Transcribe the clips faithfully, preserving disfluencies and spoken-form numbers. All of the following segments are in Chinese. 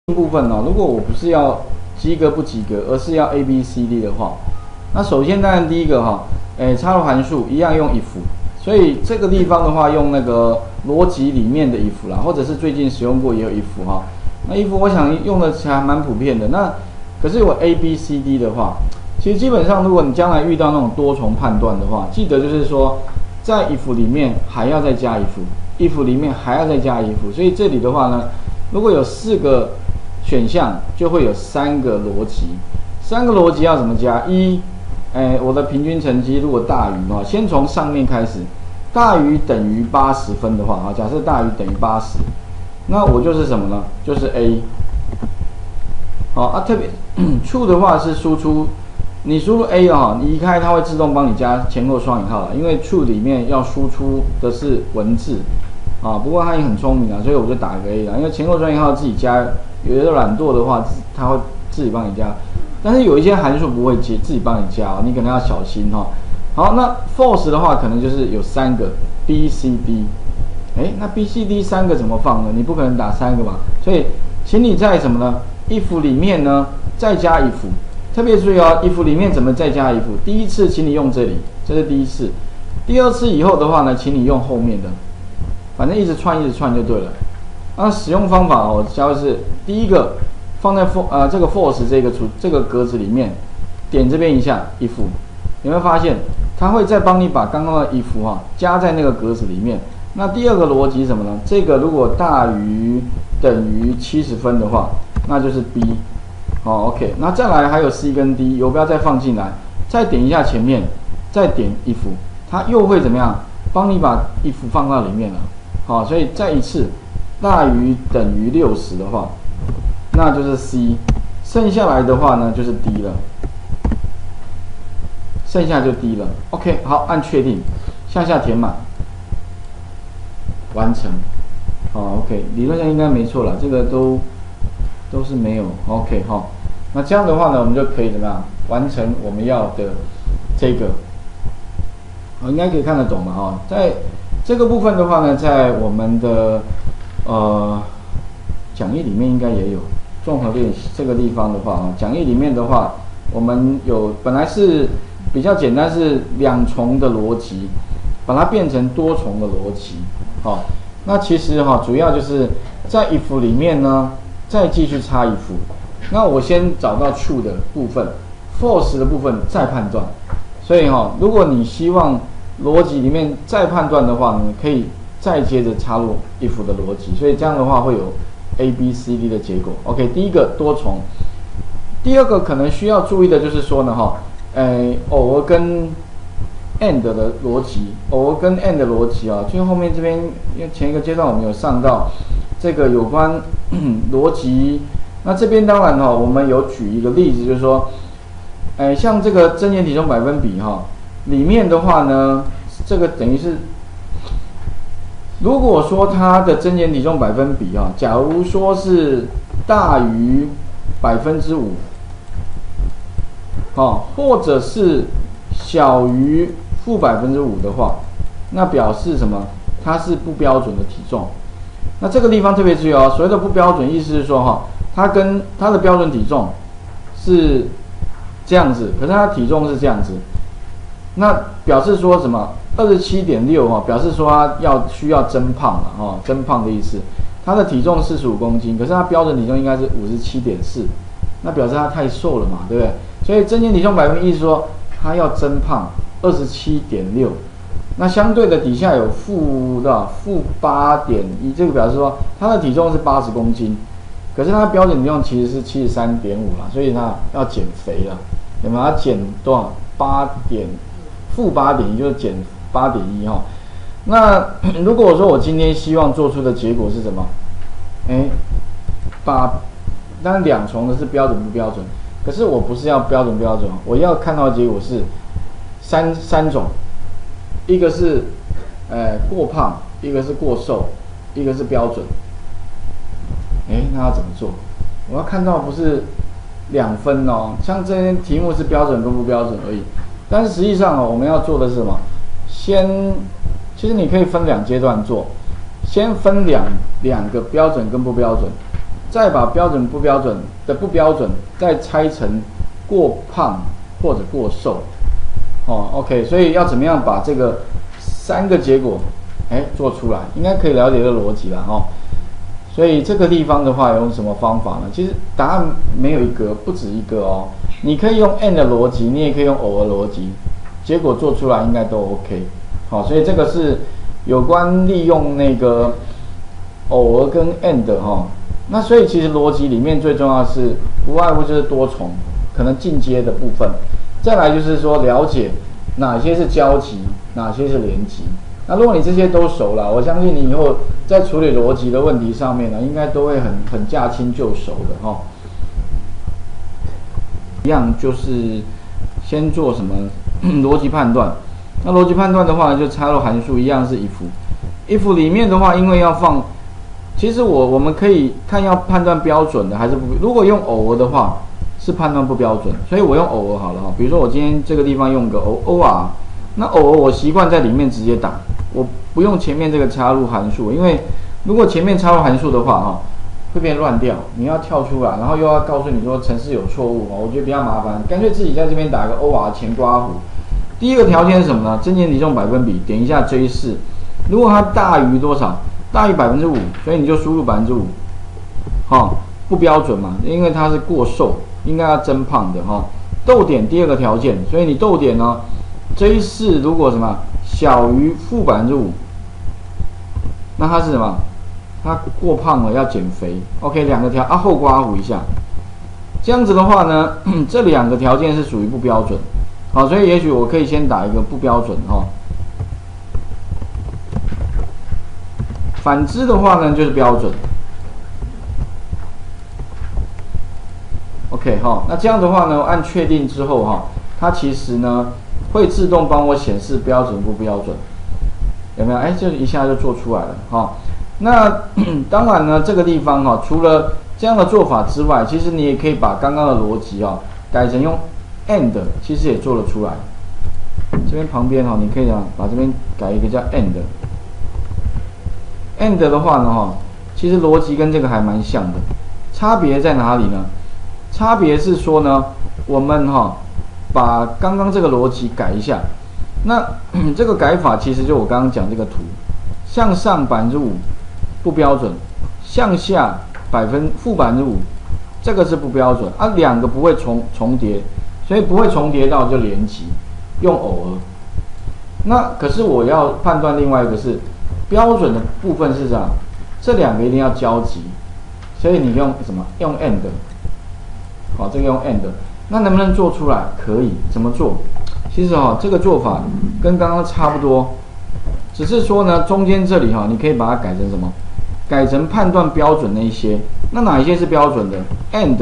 部分呢、哦，如果我不是要及格不及格，而是要 A B C D 的话，那首先当然第一个哈，诶，插入函数一样用 if， 所以这个地方的话用那个逻辑里面的 if 啦，或者是最近使用过也有 if 哈。那 if 我想用的还蛮普遍的。那可是我 A B C D 的话，其实基本上如果你将来遇到那种多重判断的话，记得就是说在 if 里面还要再加 if，if 里面还要再加 if， 所以这里的话呢，如果有四个选项，就会有三个逻辑。三个逻辑要怎么加？一，哎，我的平均成绩如果大于啊，先从上面开始，大于等于八十分的话啊，假设大于等于八十，那我就是什么呢？就是 A。好啊，特别 true 的话是输出，你输入 A 啊，你移开它会自动帮你加前后双引号了，因为 true 里面要输出的是文字啊。不过它也很聪明啊，所以我就打一个 A 啦，因为前后双引号自己加，有的懒惰的话，它会自己帮你加。但是有一些函数不会接，自己帮你加哦，你可能要小心哈。好，那 false 的话可能就是有三个 B C D， 哎，那 B C D 三个怎么放呢？你不可能打三个嘛，所以请你在什么呢 ？if 里面呢再加 if， 特别注意哦 ，if 里面怎么再加 if？ 第一次请你用这里，这是第一次。第二次以后的话呢，请你用后面的，反正一直串一直串就对了。那使用方法我教的是第一个。放在 for 呃这个 false 这个这个格子里面，点这边一下 if， 有没有发现它会再帮你把刚刚的 if 哈、啊、加在那个格子里面？那第二个逻辑是什么呢？这个如果大于等于七十分的话，那就是 B。好 ，OK， 那再来还有 C 跟 D， 游标再放进来，再点一下前面，再点 if， 它又会怎么样？帮你把 if 放到里面了。好，所以再一次大于等于六十的话。那就是 C， 剩下来的话呢就是 D 了，剩下就 D 了。OK， 好，按确定，向下填满，完成。好 ，OK， 理论上应该没错了，这个都都是没有 OK 哈。那这样的话呢，我们就可以怎么样完成我们要的这个？应该可以看得懂嘛哈。在这个部分的话呢，在我们的呃讲义里面应该也有。综合练习这个地方的话啊，讲义里面的话，我们有本来是比较简单，是两重的逻辑，把它变成多重的逻辑。好、哦，那其实哈、哦，主要就是在 if 里面呢，再继续插 if。那我先找到 true 的部分 ，false 的部分再判断。所以哈、哦，如果你希望逻辑里面再判断的话呢，可以再接着插入 if 的逻辑。所以这样的话会有。A B C D 的结果 ，OK， 第一个多重，第二个可能需要注意的就是说呢，哈，诶，偶尔跟 and 的逻辑，偶尔跟 and 的逻辑啊，就后面这边，因为前一个阶段我们有上到这个有关逻辑，那这边当然哈，我们有举一个例子，就是说，诶，像这个增减体重百分比哈，里面的话呢，这个等于是。如果说它的增减体重百分比啊，假如说是大于百分之五，哦，或者是小于负百分之五的话，那表示什么？它是不标准的体重。那这个地方特别注意哦，所谓的不标准，意思是说哈，它跟它的标准体重是这样子，可是它的体重是这样子，那表示说什么？二十七点六哈，表示说他要需要增胖了哈、哦，增胖的意思。他的体重四十五公斤，可是他标准体重应该是五十七点四，那表示他太瘦了嘛，对不对？所以增减体重百分比意思说他要增胖二十七点六，那相对的底下有负的负八点一，这个表示说他的体重是八十公斤，可是他标准体重其实是七十三点五啦，所以他要减肥了，有没有？他减多少？八点负八点一就是减。八点一哈，那如果我说我今天希望做出的结果是什么？哎，把当然两重的是标准不标准，可是我不是要标准标准，我要看到的结果是三三种，一个是呃过胖，一个是过瘦，一个是标准。哎，那要怎么做？我要看到不是两分哦，像这些题目是标准跟不标准而已，但是实际上哦，我们要做的是什么？先，其实你可以分两阶段做，先分两两个标准跟不标准， 再把标准不标准的不标准再拆成过胖或者过瘦。哦 ，OK， 所以要怎么样把这个三个结果，哎，做出来，应该可以了解这个逻辑了哈。所以这个地方的话，用什么方法呢？其实答案没有一个，不止一个哦。你可以用 and 的逻辑，你也可以用 or 的逻辑，结果做出来应该都 OK。好，所以这个是有关利用那个 or 跟 and 哈。那所以其实逻辑里面最重要的是不外乎就是多重，可能进阶的部分。再来就是说了解哪些是交集，哪些是连集。那如果你这些都熟了，我相信你以后在处理逻辑的问题上面呢，应该都会很很驾轻就熟的哈、哦。一样就是先做什么逻辑判断。那逻辑判断的话呢，就插入函数一样是 if。if 里面的话，因为要放，其实我我们可以看要判断标准的还是不。如果用偶尔的话，是判断不标准，所以我用偶尔好了哈。比如说我今天这个地方用个 or， 那偶尔我习惯在里面直接打，我不用前面这个插入函数，因为如果前面插入函数的话哈，会变乱掉，你要跳出来，然后又要告诉你说程式有错误，我觉得比较麻烦，干脆自己在这边打个 or 前括弧。第一个条件是什么呢？增减体重百分比，点一下 J 四，如果它大于多少？大于百分之五，所以你就输入百分之五，哈，不标准嘛，因为它是过瘦。应该要增胖的哈，逗点第二个条件，所以你逗点呢 ，J 四如果什么小于负百分之五，那它是什么？它过胖了要减肥。OK， 两个条啊后括弧一下，这样子的话呢，这两个条件是属于不标准，好，所以也许我可以先打一个不标准哈。反之的话呢，就是标准。OK 哈，那这样的话呢，按确定之后哈，它其实呢会自动帮我显示标准不标准，有没有？哎，这一下就做出来了哈。那当然呢，这个地方哈，除了这样的做法之外，其实你也可以把刚刚的逻辑啊改成用 and， 其实也做得出来。这边旁边哈，你可以啊把这边改一个叫 and。and 的话呢哈，其实逻辑跟这个还蛮像的，差别在哪里呢？差别是说呢，我们哈把刚刚这个逻辑改一下。那这个改法其实就我刚刚讲这个图，向上百分之五不标准，向下百分负百分之五，这个是不标准啊，两个不会重重叠，所以不会重叠到就连集，用偶尔。那可是我要判断另外一个是标准的部分是这样，这两个一定要交集，所以你用什么？用 and。好，这个用 and， 那能不能做出来？可以，怎么做？其实哈、哦，这个做法跟刚刚差不多，只是说呢，中间这里哈、哦，你可以把它改成什么？改成判断标准那一些。那哪一些是标准的 ？and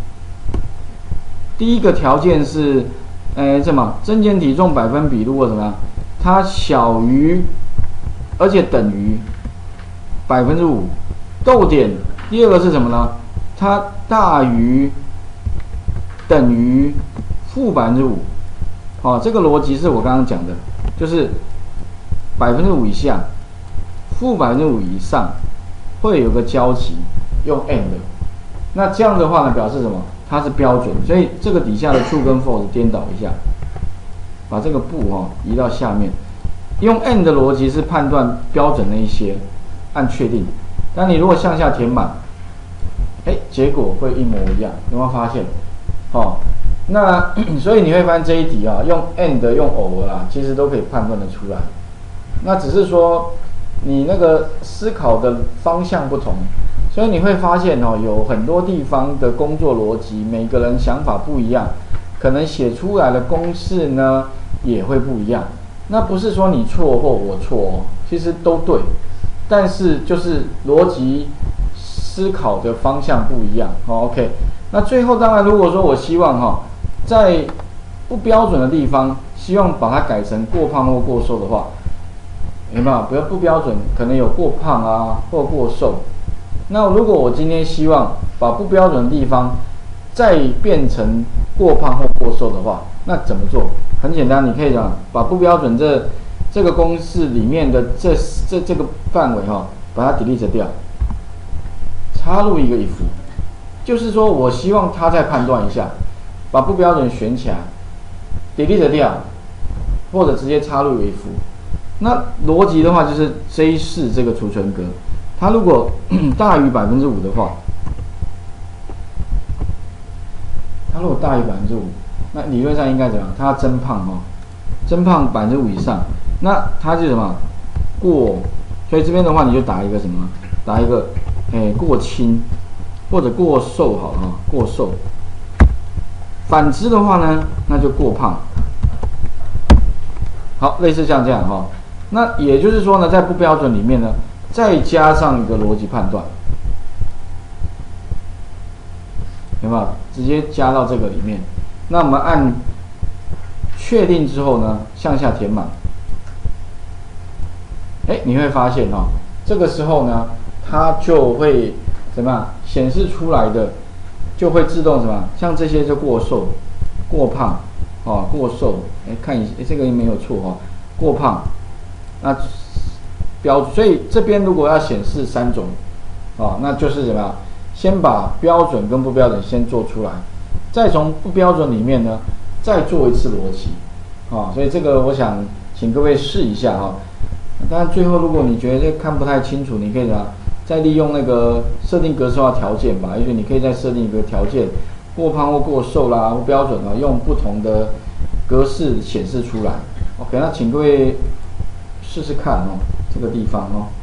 第一个条件是，呃，什么？增减体重百分比如果怎么样？它小于，而且等于百分之五。逗点第二个是什么呢？它大于。等于负百分之五，好，这个逻辑是我刚刚讲的，就是百分之五以下，负百分之五以上，会有个交集，用 and。那这样的话呢，表示什么？它是标准，所以这个底下的 true 跟 false 颠倒一下，把这个不哈、哦、移到下面，用 and 的逻辑是判断标准那一些，按确定。但你如果向下填满，哎，结果会一模一样，有没有发现？哦，那所以你会发现这一题啊，用 and 用偶尔啊，其实都可以判断得出来。那只是说你那个思考的方向不同，所以你会发现哦，有很多地方的工作逻辑，每个人想法不一样，可能写出来的公式呢也会不一样。那不是说你错或我错哦，其实都对，但是就是逻辑思考的方向不一样。哦 ，OK。那最后当然，如果说我希望哈，在不标准的地方，希望把它改成过胖或过瘦的话，有没有？不要不标准，可能有过胖啊或过瘦。那如果我今天希望把不标准的地方再变成过胖或过瘦的话，那怎么做？很简单，你可以讲把不标准这这个公式里面的这这这个范围哈，把它 delete 掉，插入一个 if。 就是说我希望它再判断一下，把不标准选起来 ，delete 掉，或者直接插入为符。那逻辑的话就是 J 四 这个储存格，它如果大于百分之五的话，它如果大于百分之五，那理论上应该怎么样？它要增胖哦，增胖百分之五以上，那它是什么？过，所以这边的话你就打一个什么？打一个，哎，过轻或者过瘦好了哈，过瘦。反之的话呢，那就过胖。好，类似像这样哈。那也就是说呢，在不标准里面呢，再加上一个逻辑判断，有没有？直接加到这个里面。那我们按确定之后呢，向下填满。哎，你会发现哦，这个时候呢，它就会怎么样显示出来的，就会自动什么？像这些就过瘦、过胖，哦，过瘦。哎，看一下，这个没有错哈、哦，过胖。那标准，所以这边如果要显示三种，哦，那就是怎么样？先把标准跟不标准先做出来，再从不标准里面呢，再做一次逻辑，啊、哦，所以这个我想请各位试一下哈、哦。当然，最后如果你觉得这看不太清楚，你可以呢再利用那个设定格式化条件吧，也许你可以再设定一个条件，过胖或过瘦啦，不标准啊，用不同的格式显示出来。OK， 那请各位试试看哦，这个地方哦。